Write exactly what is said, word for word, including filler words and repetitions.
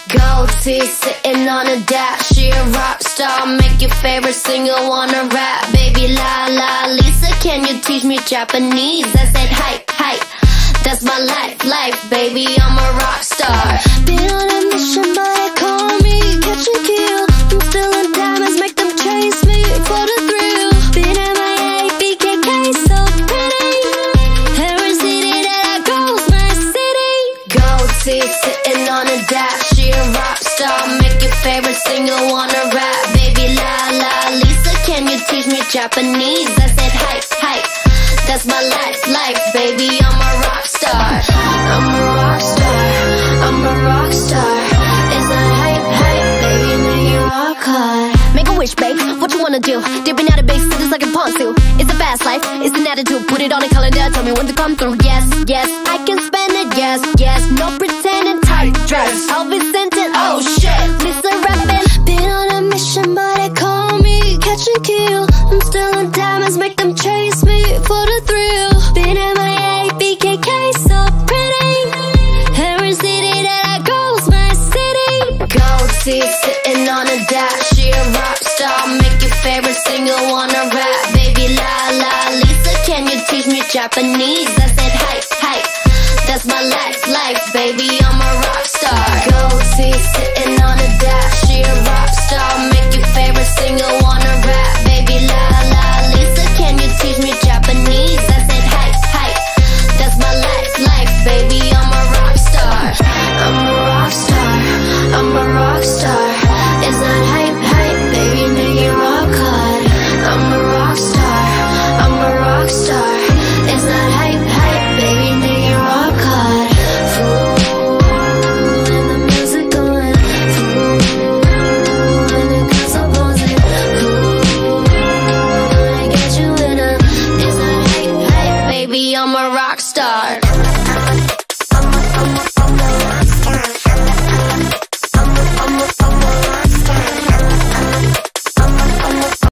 Gold teeth sitting on a dash. She a rock star, make your favorite singer wanna rap. Baby la la Lisa, can you teach me Japanese? I said hi, hi, that's my life, life, baby, I'm a rock star. Been on a mission, but they call me catch and kill. I'm still in diamonds, make them chase me for the thrill. Been M I A, B K K, so pretty. Every city that I go's my city. Gold teeth sitting on a dash. She a rock star, make your favorite singer wanna rap. Baby la la Lisa, can you teach me Japanese? I said hi, hi, that's my life, life, baby, I'm a rock star. I'm a rock star, I'm a rock star. It's a hype, hype, baby, make it rock hard. Make a wish, babe, what you wanna do? Dipping out of big cities like a ponzu. It's a fast life, it's an attitude. Put it on a calendar, tell me when to come through. Yes, yes, I can spend it, yes, yes. No pretending, tight dress, I'll be sent it, oh shit. Lisa rapping. Been on a mission, but they call me catch and kill. I'm still in diamonds, make them chase me for the thrill. Been M I A, B K K, so pretty. Every city that I go's my city. Gold teeth sitting on a dash. She a rock star, make your favorite singer wanna rap. Baby la la Lisa, can you teach me Japanese? I